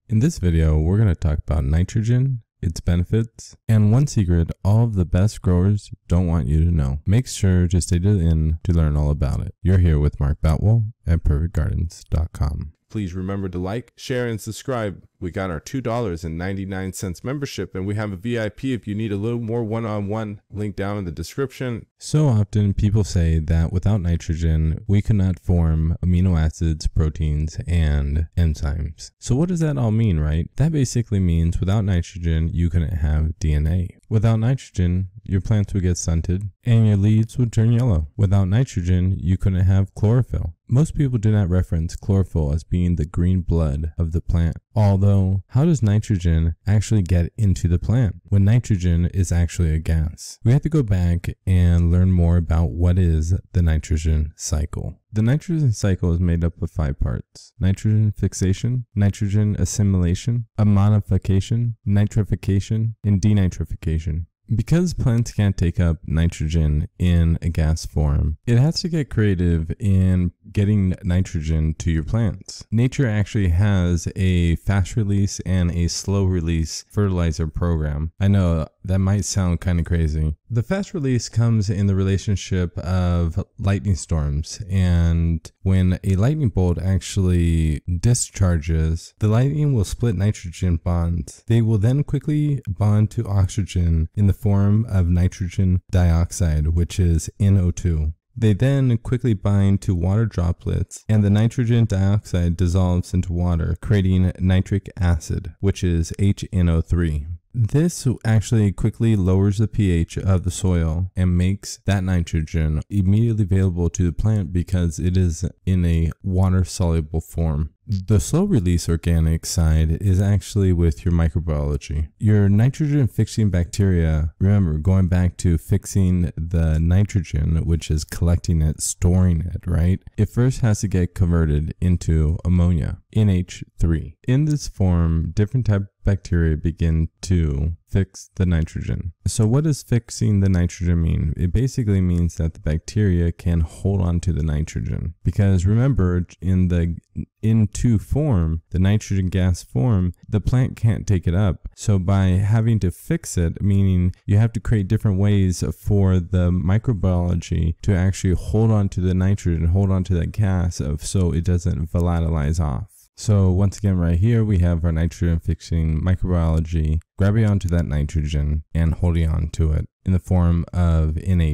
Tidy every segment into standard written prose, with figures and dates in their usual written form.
In this video, we're going to talk about nitrogen, its benefits, and one secret all of the best growers don't want you to know. Make sure to stay to the end to learn all about it. You're here with Mark Boutwell at perfectgardens.com. Please remember to like, share, and subscribe. We got our $2.99 membership, and we have a VIP if you need a little more one-on-one. Link down in the description. So often people say that without nitrogen, we could not form amino acids, proteins, and enzymes. So what does that all mean, right? That basically means without nitrogen, you couldn't have DNA. Without nitrogen, your plants would get stunted and your leaves would turn yellow. Without nitrogen, you couldn't have chlorophyll. Most people do not reference chlorophyll as being the green blood of the plant. Although, how does nitrogen actually get into the plant when nitrogen is actually a gas? We have to go back and learn more about what is the nitrogen cycle. The nitrogen cycle is made up of 5 parts: nitrogen fixation, nitrogen assimilation, ammonification, nitrification, and denitrification. Because plants can't take up nitrogen in a gas form, it has to get creative in getting nitrogen to your plants. Nature actually has a fast release and a slow release fertilizer program. I know that might sound kind of crazy. The fast release comes in the relationship of lightning storms, and when a lightning bolt actually discharges, the lightning will split nitrogen bonds. They will then quickly bond to oxygen in the form of nitrogen dioxide, which is NO2. They then quickly bind to water droplets, and the nitrogen dioxide dissolves into water, creating nitric acid, which is HNO3. This actually quickly lowers the pH of the soil and makes that nitrogen immediately available to the plant because it is in a water-soluble form. The slow release organic side is actually with your microbiology. Your nitrogen fixing bacteria, remember, going back to fixing the nitrogen, which is collecting it, storing it, right? It first has to get converted into ammonia, NH3. In this form, different type of bacteria begin to fix the nitrogen. So what does fixing the nitrogen mean? It basically means that the bacteria can hold on to the nitrogen. Because remember, in the N2 form, the nitrogen gas form, the plant can't take it up. So by having to fix it, meaning you have to create different ways for the microbiology to actually hold on to the nitrogen, hold on to that gas so it doesn't volatilize off. So once again, right here, we have our nitrogen fixing microbiology grabbing onto that nitrogen and holding on to it in the form of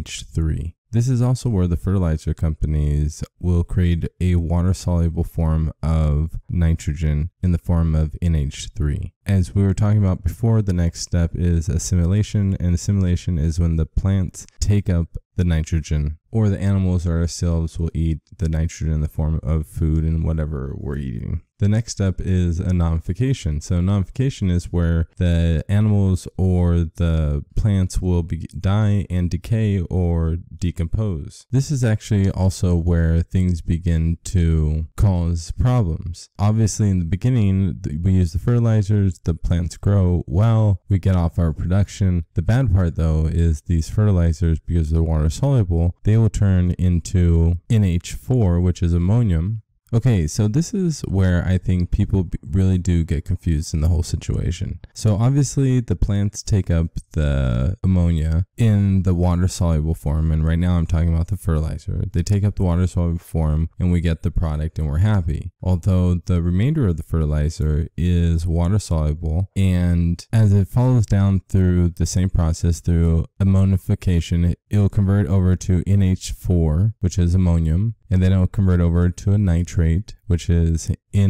NH3. This is also where the fertilizer companies will create a water-soluble form of nitrogen in the form of NH3. As we were talking about before, the next step is assimilation, and assimilation is when the plants take up the nitrogen, or the animals or ourselves will eat the nitrogen in the form of food and whatever we're eating. The next step is ammonification. So ammonification is where the animals or the plants will die and decay or decompose. This is actually also where things begin to cause problems. Obviously, in the beginning, we use the fertilizers, the plants grow well, we get off our production. The bad part though is these fertilizers, because they're water soluble, they will turn into NH4, which is ammonium. Okay, so this is where I think people really do get confused in the whole situation. So obviously the plants take up the ammonia in the water-soluble form, and right now I'm talking about the fertilizer. They take up the water-soluble form and we get the product and we're happy. Although the remainder of the fertilizer is water-soluble, and as it follows down through the same process through ammonification, it'll convert over to NH4, which is ammonium, and then it'll convert over to a nitrate, which is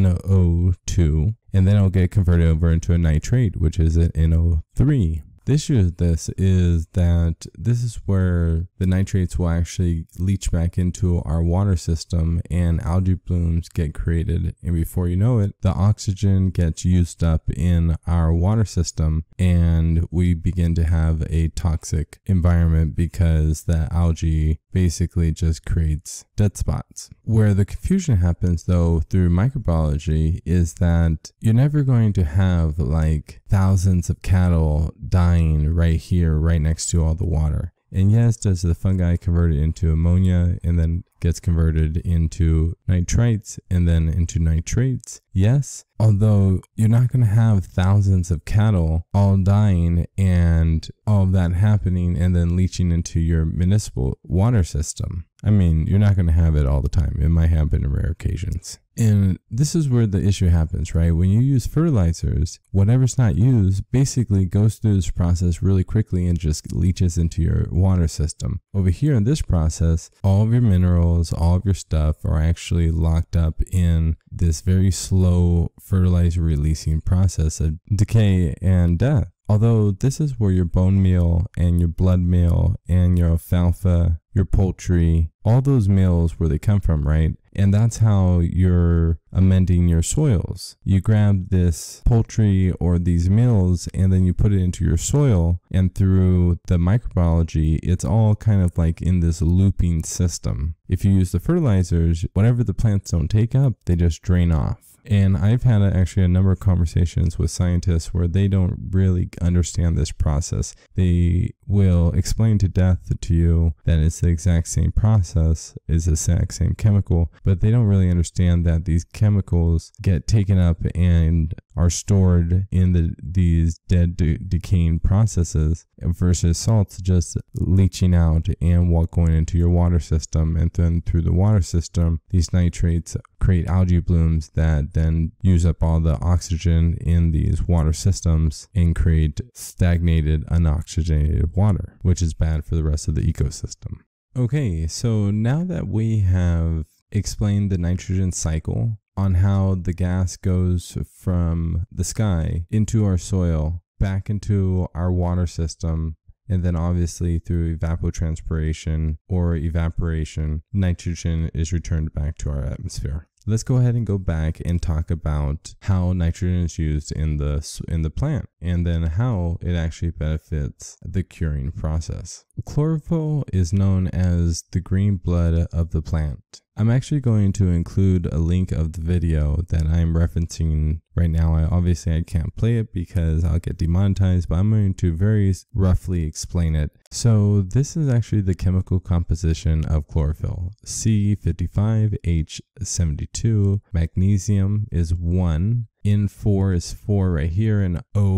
NO2, and then it'll get converted over into a nitrate, which is an NO3. The issue with this is that this is where the nitrates will actually leach back into our water system and algae blooms get created. And before you know it, the oxygen gets used up in our water system and we begin to have a toxic environment because the algae basically just creates dead spots. Where the confusion happens though through microbiology is that you're never going to have like thousands of cattle dying right here, right next to all the water. And yes, does the fungi convert it into ammonia and then gets converted into nitrites and then into nitrates. Yes, although you're not going to have thousands of cattle all dying and all of that happening and then leaching into your municipal water system. I mean, you're not going to have it all the time. It might happen in rare occasions. And this is where the issue happens, right? When you use fertilizers, whatever's not used basically goes through this process really quickly and just leaches into your water system. Over here in this process, all of your minerals, all of your stuff are actually locked up in this very slow fertilizer releasing process of decay and death. Although this is where your bone meal and your blood meal and your alfalfa, your poultry, all those meals where they come from, right? And that's how you're amending your soils. You grab this poultry or these meals and then you put it into your soil, and through the microbiology, it's all kind of like in this looping system. If you use the fertilizers, whatever the plants don't take up, they just drain off. And I've had actually a number of conversations with scientists where they don't really understand this process. They will explain to death to you that it's the exact same process, is the exact same chemical, but they don't really understand that these chemicals get taken up and are stored in these dead decaying processes versus salts just leaching out and going into your water system. And then through the water system, these nitrates create algae blooms that then use up all the oxygen in these water systems and create stagnated, unoxygenated water, which is bad for the rest of the ecosystem. Okay, so now that we have explained the nitrogen cycle on how the gas goes from the sky into our soil, back into our water system, and then obviously through evapotranspiration or evaporation, nitrogen is returned back to our atmosphere. Let's go ahead and go back and talk about how nitrogen is used in the plant and then how it actually benefits the curing process. Chlorophyll is known as the green blood of the plant. I'm actually going to include a link of the video that I'm referencing right now. I can't play it because I'll get demonetized, but I'm going to very roughly explain it. So this is actually the chemical composition of chlorophyll. C55H72, magnesium is 1, N4 is 4 right here, and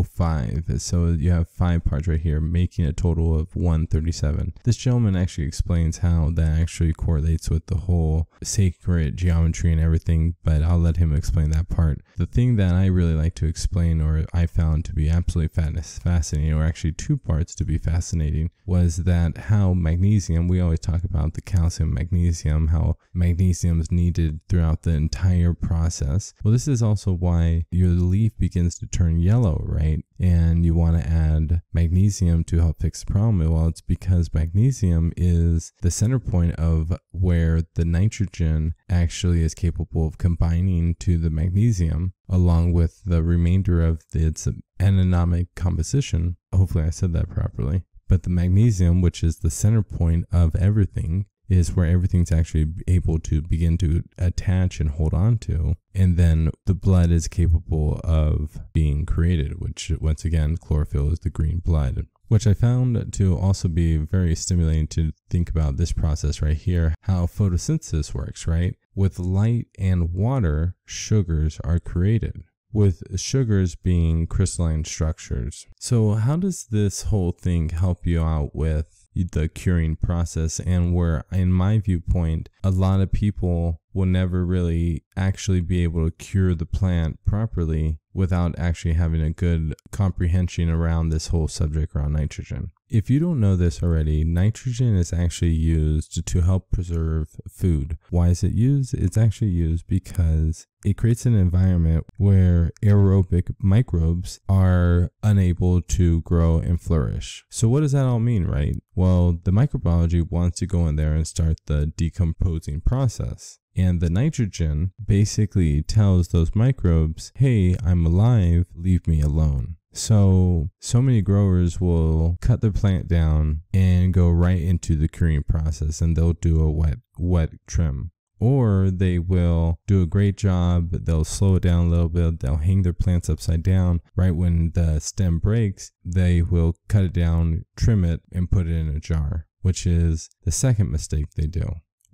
O5. So you have 5 parts right here, making a total of 137. This gentleman actually explains how that actually correlates with the whole sacred geometry and everything, but I'll let him explain that part. The thing that I really like to explain, or I found to be absolutely fascinating, or actually 2 parts to be fascinating, was that how magnesium, we always talk about the calcium, magnesium, how magnesium is needed throughout the entire process. Well, this is also why your leaf begins to turn yellow, right? And you want to add magnesium to help fix the problem. Well, it's because magnesium is the center point of where the nitrogen actually is capable of combining to the magnesium along with the remainder of its anomic composition. Hopefully I said that properly. But the magnesium, which is the center point of everything, is where everything's actually able to begin to attach and hold on to. And then the blood is capable of being created, which once again, chlorophyll is the green blood, which I found to also be very stimulating to think about this process right here, how photosynthesis works, right? With light and water, sugars are created, with sugars being crystalline structures. So how does this whole thing help you out with the curing process, and where, in my viewpoint, a lot of people will never really actually be able to cure the plant properly without actually having a good comprehension around this whole subject around nitrogen. If you don't know this already, nitrogen is actually used to help preserve food. Why is it used? It's actually used because it creates an environment where aerobic microbes are unable to grow and flourish. So what does that all mean, right? Well, the microbiology wants to go in there and start the decomposing process. And the nitrogen basically tells those microbes, hey, I'm alive, leave me alone. So many growers will cut their plant down and go right into the curing process, and they'll do a wet trim. Or they will do a great job, they'll slow it down a little bit, they'll hang their plants upside down. Right when the stem breaks, they will cut it down, trim it, and put it in a jar, which is the second mistake they do.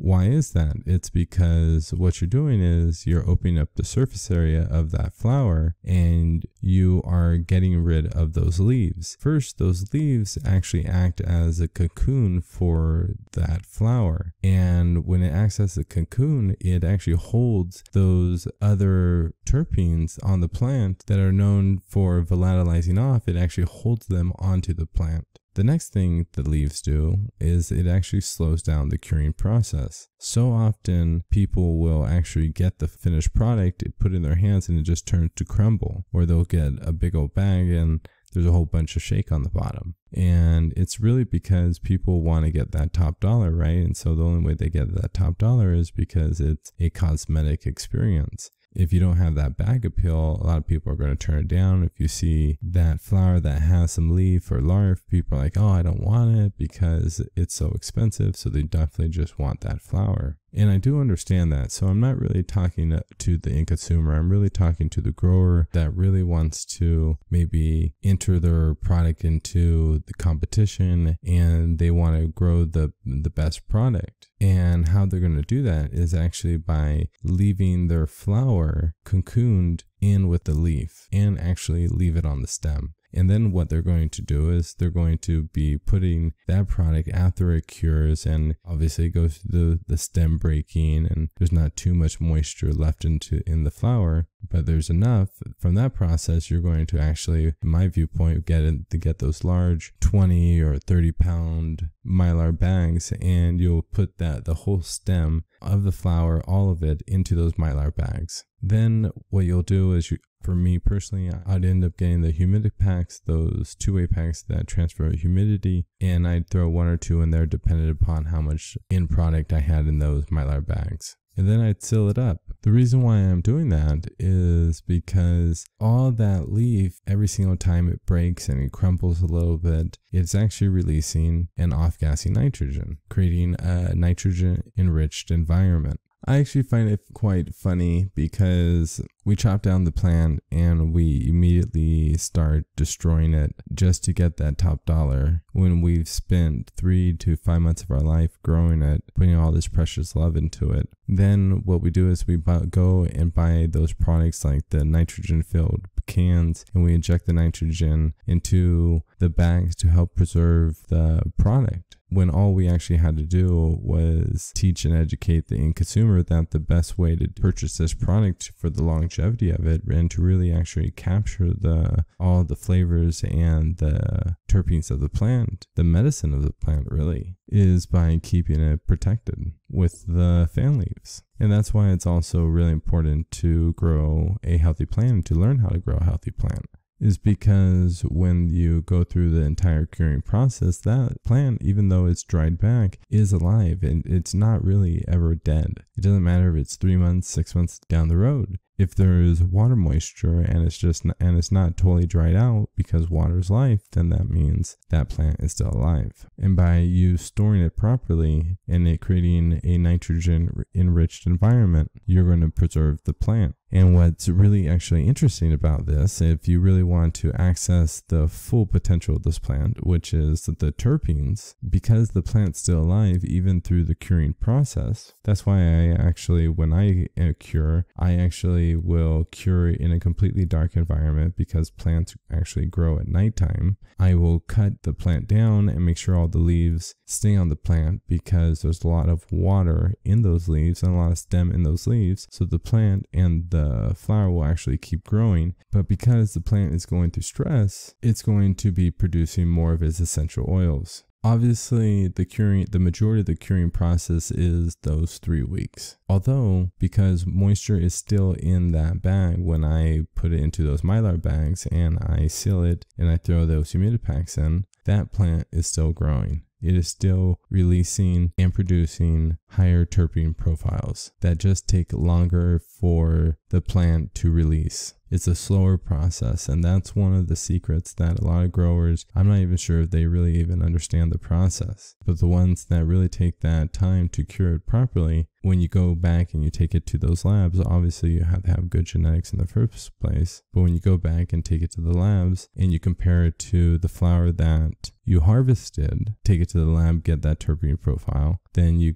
Why is that? It's because what you're doing is you're opening up the surface area of that flower and you are getting rid of those leaves. First, those leaves actually act as a cocoon for that flower. And when it acts as a cocoon, it actually holds those other terpenes on the plant that are known for volatilizing off. It actually holds them onto the plant. The next thing the leaves do is it actually slows down the curing process. So often people will actually get the finished product, put it in their hands, and it just turns to crumble. Or they'll get a big old bag and there's a whole bunch of shake on the bottom. And it's really because people want to get that top dollar, right? And so the only way they get that top dollar is because it's a cosmetic experience. If you don't have that bag appeal, a lot of people are going to turn it down. If you see that flower that has some leaf or larf, people are like, oh, I don't want it because it's so expensive. So they definitely just want that flower. And I do understand that. So I'm not really talking to the end consumer. I'm really talking to the grower that really wants to maybe enter their product into the competition and they want to grow the best product. And how they're going to do that is actually by leaving their flower cocooned in with the leaf and actually leave it on the stem. And then what they're going to do is they're going to be putting that product after it cures, and obviously it goes through the stem breaking and there's not too much moisture left in the flower, but there's enough from that process. You're going to actually, in my viewpoint, get those large 20 or 30 pound mylar bags, and you'll put the whole stem of the flower, all of it, into those mylar bags. Then what you'll do is for me personally, I'd end up getting the humidic packs, those two-way packs that transfer humidity, and I'd throw one or two in there depending upon how much end product I had in those mylar bags. And then I'd seal it up. The reason why I'm doing that is because all that leaf, every single time it breaks and it crumbles a little bit, it's actually releasing and off-gassing nitrogen, creating a nitrogen-enriched environment. I actually find it quite funny because we chop down the plant and we immediately start destroying it just to get that top dollar when we've spent 3 to 5 months of our life growing it, putting all this precious love into it. Then what we do is we go and buy those products like the nitrogen-filled cans, and we inject the nitrogen into the bags to help preserve the product, when all we actually had to do was teach and educate the end consumer that the best way to purchase this product for the longevity of it and to really actually capture all the flavors and the terpenes of the plant, the medicine of the plant really, is by keeping it protected with the fan leaves. And that's why it's also really important to grow a healthy plant, to learn how to grow a healthy plant. Is because when you go through the entire curing process, that plant, even though it's dried back, is alive and it's not really ever dead. It doesn't matter if it's 3 months, 6 months down the road. If there is water moisture and it's not totally dried out because water is life, then that means that plant is still alive. And by you storing it properly and it creating a nitrogen enriched environment, you're going to preserve the plant. And what's really actually interesting about this, if you really want to access the full potential of this plant, which is the terpenes, because the plant's still alive even through the curing process, that's why when I cure, I actually will cure in a completely dark environment because plants actually grow at nighttime. I will cut the plant down and make sure all the leaves stay on the plant because there's a lot of water in those leaves and a lot of stem in those leaves. So the plant and the flower will actually keep growing. But because the plant is going through stress, it's going to be producing more of its essential oils. Obviously, the majority of the curing process is those 3 weeks. Although, because moisture is still in that bag when I put it into those mylar bags and I seal it and I throw those humidipacks in, that plant is still growing. It is still releasing and producing higher terpene profiles that just take longer for the plant to release. It's a slower process, and that's one of the secrets that a lot of growers, I'm not even sure if they really even understand the process, but the ones that really take that time to cure it properly, when you go back and you take it to those labs, obviously you have to have good genetics in the first place, but when you go back and take it to the labs and you compare it to the flower that you harvested, take it to the lab, get that terpene profile, then you give it a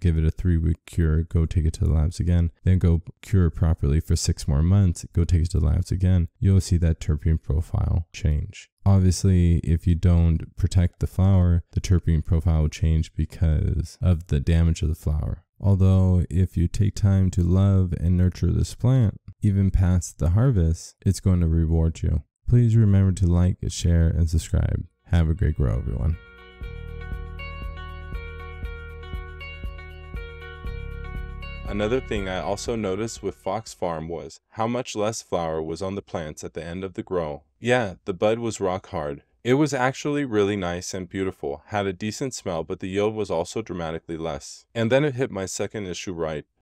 3-week cure, go take it to the labs again, then go cure it properly for 6 more months, go take it to the labs again, you'll see that terpene profile change. Obviously, if you don't protect the flower, the terpene profile will change because of the damage of the flower. Although, if you take time to love and nurture this plant, even past the harvest, it's going to reward you. Please remember to like, share, and subscribe. Have a great grow, everyone. Another thing I also noticed with Fox Farm was how much less flower was on the plants at the end of the grow. Yeah, the bud was rock hard. It was actually really nice and beautiful, had a decent smell, but the yield was also dramatically less. And then it hit my second issue right.